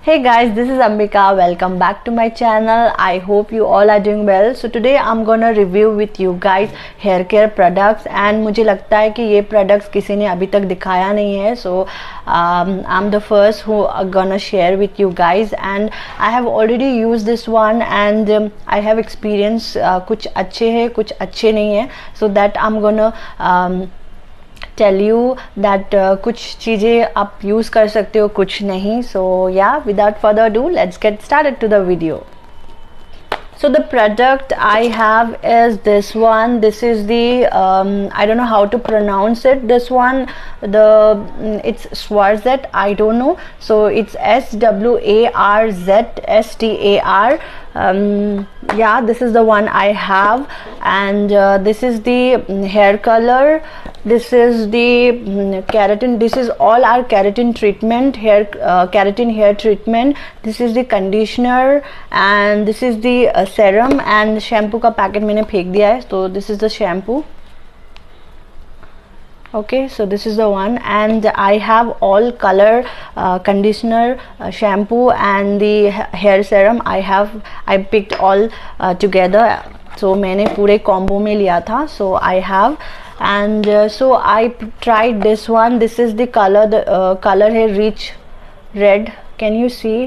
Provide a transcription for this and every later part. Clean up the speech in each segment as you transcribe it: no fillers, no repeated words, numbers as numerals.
Hey guys, this is Ambika. Welcome back to my channel. I hope you all are doing well. So today I'm gonna review with you guys hair care products and मुझे लगता है कि ये products किसी ने अभी तक दिखाया नहीं है. So I'm the first who are gonna share with you guys and I have already used this one and I have experience. कुछ अच्छे हैं, कुछ अच्छे नहीं है. So that I'm gonna tell you that कुछ चीज़ें आप यूज़ कर सकते हो, कुछ नहीं. So yeah, without further ado, let's get started to the video. So the product I have is this one. This is the I don't know how to pronounce it. This one, it's Swarzet. I don't know. So it's SWARZSTAR. Yeah, this is the one I have, and this is the hair color. This is the keratin. This is all our keratin treatment, keratin hair treatment. This is the conditioner and this is the serum, and shampoo का packet मैंने फेंक दिया है. So this is the shampoo. Okay, so this is the one, and I have all color conditioner, shampoo and the hair serum. I picked all together. So मैंने पूरे combo में लिया था. So I have, and so I tried this one. This is the color. The color है rich red. Can you see?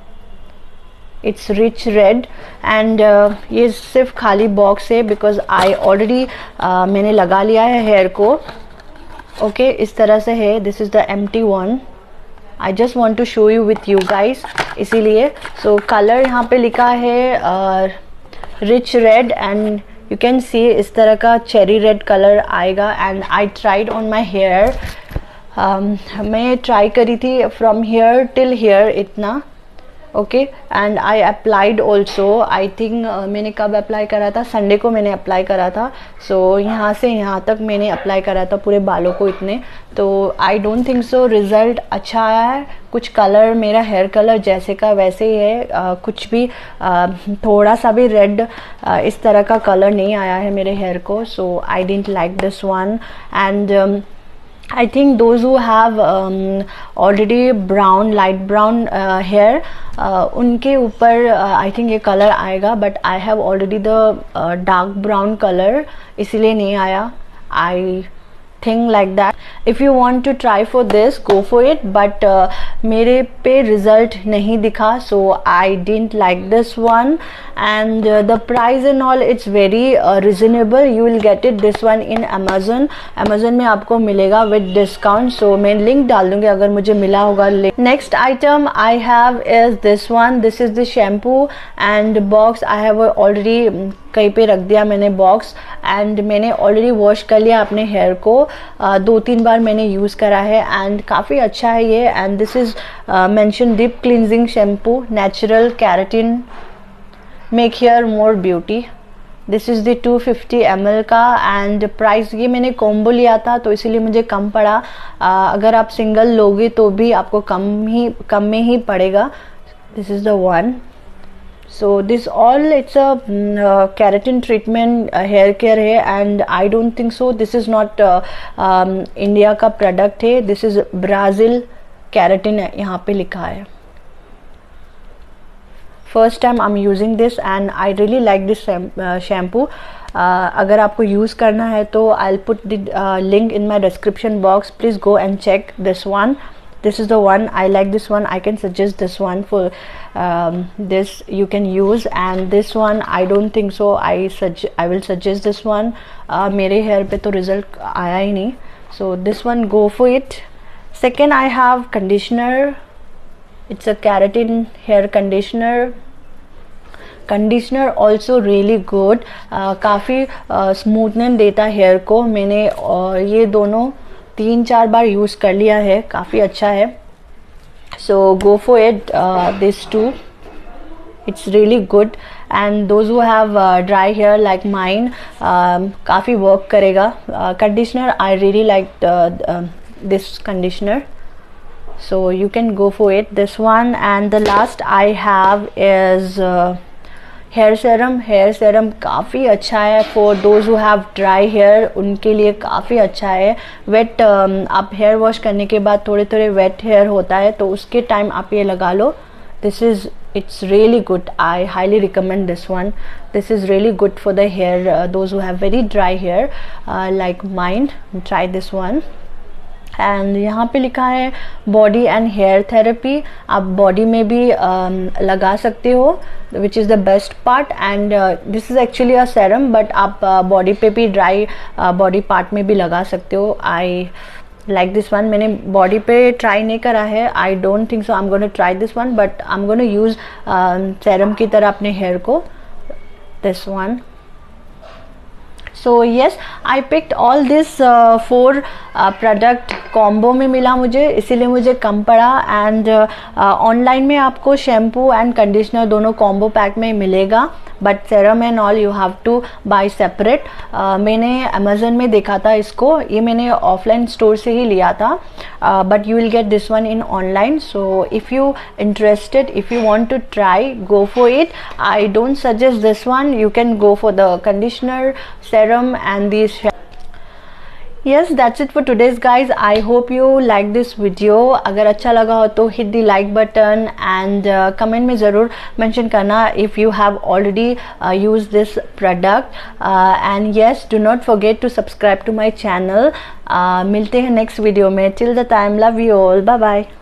It's rich red, and ये सिर्फ खाली box है because I already मैंने लगा लिया है हेयर को. ओके इस तरह से है. This is the empty one. I just want to show you with you guys, इसीलिए. सो कलर यहाँ पे लिखा है rich red, and you can see इस तरह का चेरी रेड कलर आएगा. And I tried on my hair. मैं ट्राई करी थी फ्रॉम हेयर टिल हेयर इतना. Okay, and I applied also. I think मैंने कब अप्लाई करा था? संडे को मैंने अप्लाई करा था. सो यहाँ से यहाँ तक मैंने अप्लाई करा था पूरे बालों को इतने. तो I don't think so result अच्छा आया है. कुछ कलर मेरा हेयर कलर जैसे का वैसे ही है. कुछ भी थोड़ा सा भी रेड इस तरह का कलर नहीं आया है मेरे हेयर को. So I didn't like this one. And I think those who have already light brown hair, उनके ऊपर I think ये color आएगा, but I have already the dark brown color, इसीलिए नहीं आया. I think like that. If you want to try for this, go for it, but मेरे पे result नहीं दिखा, so I didn't like this one. And the price and all, it's very reasonable. You will get it this one in Amazon. Amazon में आपको मिलेगा with discount. So मैं link डाल दूँगी अगर मुझे मिला होगा. Next item I have is this one. This is the shampoo and box. I have already कहीं पे रख दिया मैंने बॉक्स, एंड मैंने ऑलरेडी वॉश कर लिया अपने हेयर को. 2-3 बार मैंने यूज़ करा है एंड काफ़ी अच्छा है ये. And this is mention deep cleansing shampoo, natural keratin, make hair more beauty. This is the 250 ml का, एंड प्राइस ये मैंने कॉम्बो लिया था तो इसीलिए मुझे कम पड़ा. अगर आप सिंगल लोगे तो भी आपको कम में ही पड़ेगा. This is the one. So this all, it's a keratin treatment, hair care है, and I don't think so. This is not India का product है. This is Brazil keratin है, यहाँ पे लिखा है. First time I'm using this and I really like this shampoo. अगर आपको use करना है तो I'll put the link in my description box. Please go and check this one. This is the one. I like this one. I can suggest this one for this you can use, and this one I don't think so. I will suggest this one. मेरे hair पे तो result आया ही नहीं. So this one, go for it. Second I have conditioner. It's a keratin hair conditioner. Conditioner also really good. काफ़ी smoothness देता है hair को. मैंने ये दोनों 3-4 बार यूज़ कर लिया है. काफ़ी अच्छा है. So go for it, this too. It's really good, and those who have dry hair like mine, काफ़ी वर्क करेगा. Conditioner I really like this conditioner. So you can go for it, this one. And the last I have is hair serum काफ़ी अच्छा है for those who have dry hair, उनके लिए काफ़ी अच्छा है. वेट आप हेयर वॉश करने के बाद थोड़े थोड़े वेट हेयर होता है तो उसके टाइम आप ये लगा लो. It's really good. I highly recommend this one. This is really good for the hair, those who have very dry hair like mine. Try this one. And यहाँ पे लिखा है बॉडी एंड हेयर थेरेपी. आप body में भी लगा सकते हो, which is the best part. And this is actually a serum, but आप बॉडी पे भी ड्राई बॉडी पार्ट में भी लगा सकते हो. I like this one. मैंने बॉडी पे ट्राई नहीं करा है. I don't think so I am gonna try this one, but I am gonna use serum की तरह अपने हेयर को. This one. So yes, I picked all this 4 product combo में मिला मुझे, इसीलिए मुझे कम पड़ा. एंड ऑनलाइन में आपको शैम्पू एंड कंडीशनर दोनों कॉम्बो पैक में मिलेगा, but serum and all you have to buy separate. मैंने अमेज़न में देखा था इसको, ये मैंने ऑफलाइन स्टोर से ही लिया था, but you will get this one in online. So if you interested, if you want to try, go for it. I don't suggest this one. You can go for the conditioner, serum and these. Yes, that's it for today's guys. I hope you like this video. अगर अच्छा लगा हो तो hit the like button and comment में ज़रूर mention करना if you have already used this product. And yes, do not forget to subscribe to my channel. मिलते हैं next video में. Till the time, love you all. Bye bye.